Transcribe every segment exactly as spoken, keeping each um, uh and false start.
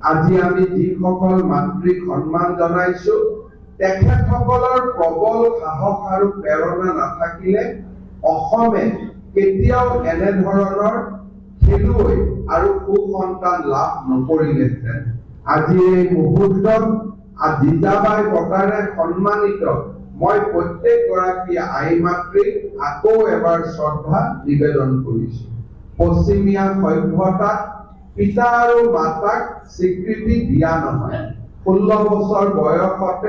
আজি আমি যিসকল মাতৃক সন্মান জনাইছো তেখেতসকলৰ প্ৰবল সাহস আৰু প্ৰেৰণা নাথাকিলে অসমে কেতিয়াও এনে ধৰণৰ খেলুৱৈ আৰু সুসন্তান লাভ নকৰিলেহেঁতেন। আজি এই মুহূৰ্তত জিজাবাই বঁটাৰে সন্মানিত মই প্ৰত্যেকগৰাকী আই মাতৃক আকৌ এবাৰ শ্ৰদ্ধা নিবেদন কৰিছো। পশ্চিমীয়া সভ্যতাত পিতা আৰু মাতাক স্বীকৃতি দিয়া নহয়। ষোল্ল বছৰ বয়সতে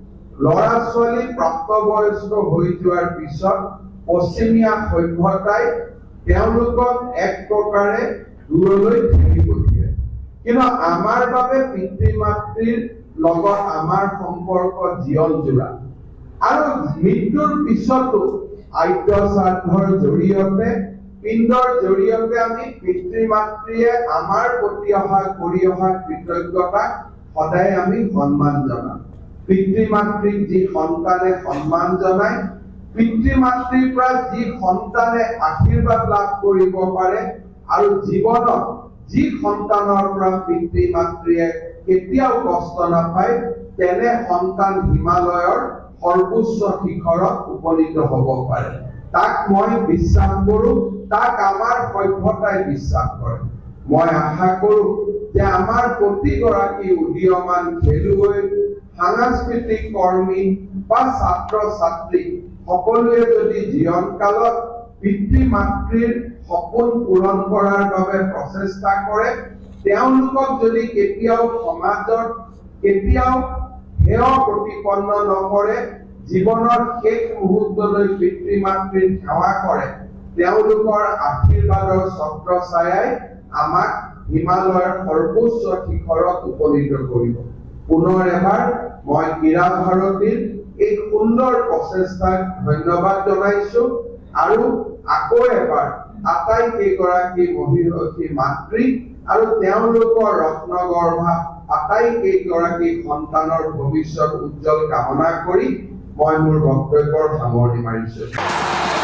ল'ৰা ছোৱালী প্ৰাপ্তবয়স্ক হৈ যোৱাৰ পিছত পশ্চিমীয়া সভ্যতাই তেওঁলোকক এক প্ৰকাৰে দূৰলৈ ঠেলি পঠিয়ায়। কিন্তু আমাৰ বাবে পিতৃ মাতৃৰ লগত আমাৰ সম্পৰ্ক জীৱন জোৰা আৰু মৃত্যুৰ পিছতো আদ্য শ্ৰাদ্ধৰ জৰিয়তে পিণ্ডৰ জৰিয়তে আমি পিতৃ মাতৃয়ে আমাৰ প্ৰতি অহা কৰি অহা কৃতজ্ঞতাক সদায় আমি সন্মান জনাম। পিতৃ মাতৃক যি সন্তানে সন্মান জনায়, পিতৃ মাতৃৰ পৰা যি সন্তানে আশীৰ্বাদ লাভ কৰিব পাৰে আৰু জীৱনত যি সন্তানৰ পৰা পিতৃ মাতৃয়ে কেতিয়াও কষ্ট নাপায় তেনে সন্তান হিমালয়ৰ সৰ্বোচ্চ শিখৰত উপনীত হ'ব পাৰে। তাক মই বিশ্বাস কৰো, তাক আমাৰ সভ্যতাই বিশ্বাস কৰে। মই আশা কৰো যে আমাৰ প্ৰতিগৰাকী উদীয়মান খেলুৱৈ, সাংস্কৃতিক কৰ্মী বা ছাত্ৰ ছাত্ৰী সকলোৱে যদি জীৱন কালত পিতৃ মাতৃৰ সপোন পূৰণ কৰাৰ বাবে প্ৰচেষ্টা কৰে, তেওঁলোকক যদি কেতিয়াও সমাজত কেতিয়াও হেয় প্ৰতিপন্ন নকৰে, জীৱনৰ শেষ মুহূৰ্তলৈ পিতৃ মাতৃৰ সেৱা কৰে, তেওঁলোকৰ আশীৰ্বাদৰ ছত্ৰ ছায়াই আমাক হিমালয়ৰ সৰ্বোচ্চ শিখৰত উপনীত কৰিব। পুনৰ এবাৰ মই ক্ৰীড়া ভাৰতীৰ এই সুন্দৰ প্ৰচেষ্টাক ধন্যবাদ জনাইছো আৰু আকৌ এবাৰ আটাইকেইগৰাকী মহিয়সী মাতৃ আৰু তেওঁলোকৰ ৰত্নগৰ্ভা আটাইকেইগৰাকী সন্তানৰ ভৱিষ্যত উজ্জ্বল কামনা কৰি মই মোৰ বক্তব্যৰ সামৰণি মাৰিছো।